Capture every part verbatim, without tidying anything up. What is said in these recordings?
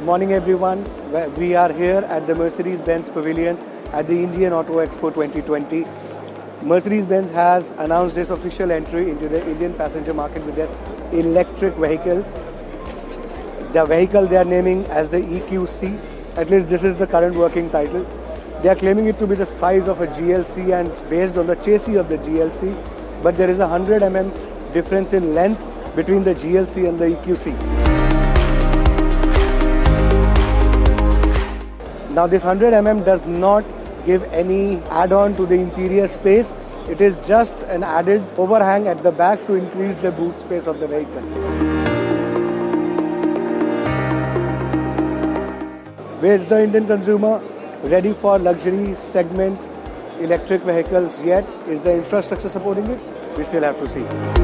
morning everyone. We are here at the Mercedes-Benz Pavilion at the Indian Auto Expo twenty twenty. Mercedes-Benz has announced its official entry into the Indian passenger market with their electric vehicles. The vehicle they are naming as the E Q C. At least this is the current working title. They are claiming it to be the size of a G L C and it's based on the chassis of the G L C. But there is a one hundred millimeter difference in length between the G L C and the E Q C. Now this one hundred millimeter does not give any add-on to the interior space. It is just an added overhang at the back to increase the boot space of the vehicle. Where's the Indian consumer ready for luxury segment electric vehicles yet? Is the infrastructure supporting it? We still have to see.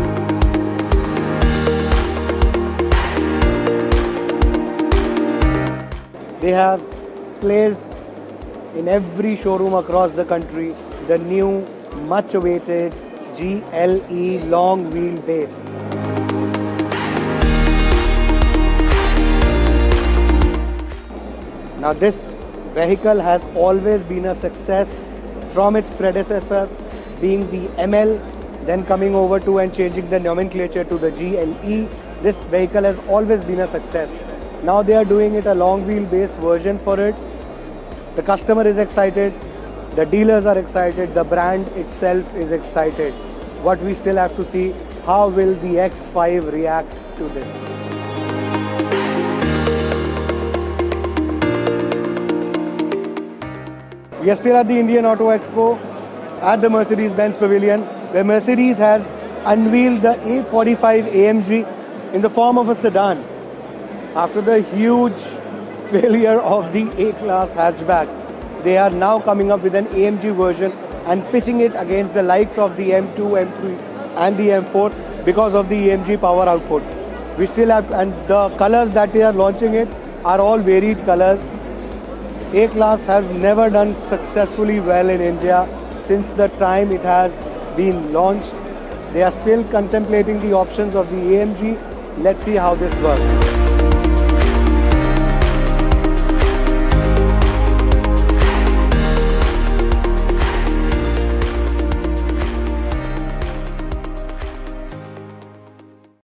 They have placed in every showroom across the country the new much awaited G L E long wheelbase. Now this vehicle has always been a success from its predecessor being the M L, then coming over to and changing the nomenclature to the G L E. This vehicle has always been a success. Now they are doing it a long wheelbase version for it. The customer is excited, the dealers are excited, the brand itself is excited. What we still have to see, how will the X five react to this? We are still at the Indian Auto Expo at the Mercedes-Benz Pavilion, where Mercedes has unveiled the A forty-five A M G in the form of a sedan. After the huge failure of the A-Class hatchback, they are now coming up with an A M G version and pitching it against the likes of the M two, M three and the M four because of the A M G power output. We still have, and the colors that they are launching it are all varied colors. A-Class has never done successfully well in India since the time it has been launched. They are still contemplating the options of the A M G. Let's see how this works.